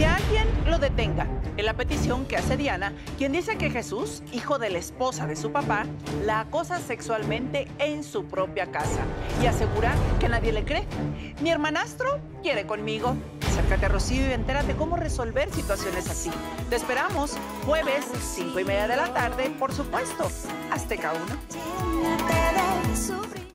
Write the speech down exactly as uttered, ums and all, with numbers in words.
que alguien lo detenga. Es la petición que hace Diana, quien dice que Jesús, hijo de la esposa de su papá, la acosa sexualmente en su propia casa y asegura que nadie le cree. Mi hermanastro quiere conmigo. Acércate a Rocío y entérate cómo resolver situaciones así. Te esperamos jueves, cinco y media de la tarde, por supuesto, Azteca uno.